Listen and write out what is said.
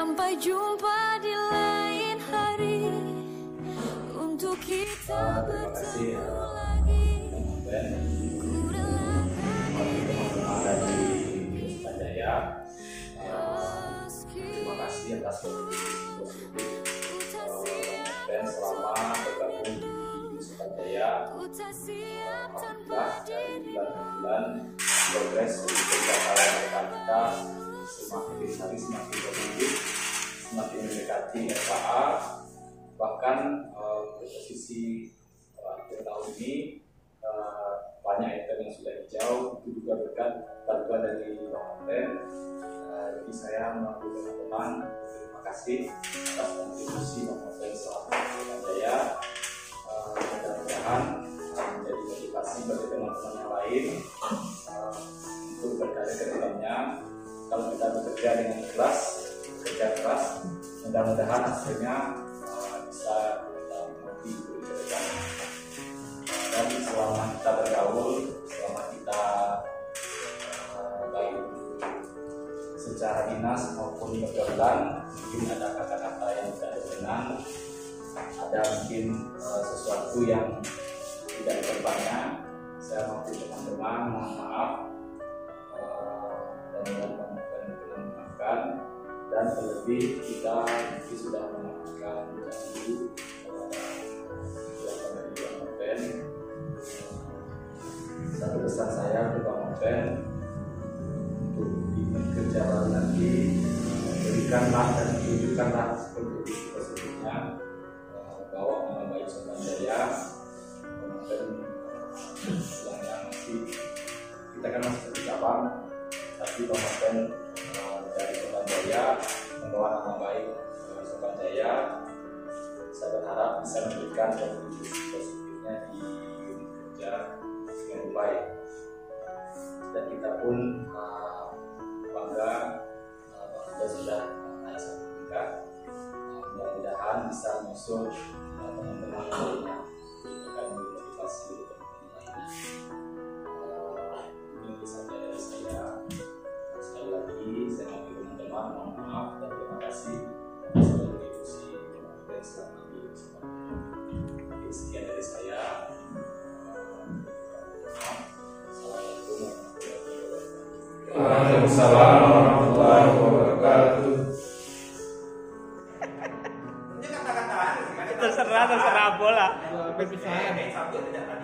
Sampai jumpa di lain hari untuk kita bertemu lagi. Ku relakan dari Jaya. Terima kasih atas dan selama bergabung di Jaya. Alhamdulillah dari bulan-bulan progres perjalanan kita semakin hari semakin berlanjut, semakin mendekati FAA. Bahkan posisi akhir tahun ini banyak item yang sudah hijau, itu juga berkat bantuan dari Bang Open. Jadi saya melalui teman-teman terima kasih atas kontribusi Bang Open selama Jaya. Mudah-mudahan menjadi motivasi bagi teman-teman yang lain untuk berkarya ke depannya. Kalau kita bekerja dengan ikhlas, bekerja keras, mudah-mudahan hasilnya bisa kita nikmati ke depannya. Dan selama kita bergaul, selama kita baik secara dinas maupun pergaulan, mungkin ada kata-kata yang tidak berkenan, ada mungkin sesuatu yang tidak berkenan. Saya mampu teman-teman mohon maaf dan memaafkan, dan terlebih kita mungkin sudah memaafkan dulu satu pesan saya ke Bang Open untuk di kerja baru nanti, berikanlah dan tunjukkanlah kontribusi positifnya, bawa nama baik Sobat Jaya. Bang Open bilangnya masih kita kan masih satu cabang, tapi Bang Open dari Sobat Jaya membawa nama baik Sobat Jaya. Saya berharap bisa memberikan kontribusi positifnya di kerja yang baik, dan kita pun bangga kita sudah naik sertifikat. Mudah-mudahan bisa masuk teman-teman lainnya, akan motivasi teman-teman lainnya. Ini bisa dari saya. Sekali lagi saya mau teman-teman mohon maaf dan terima kasih atas kontribusi dan selama ini. Sekian dari saya. Waalaikumsalam warahmatullahi wabarakatuh. Terserah bola. Berpisah.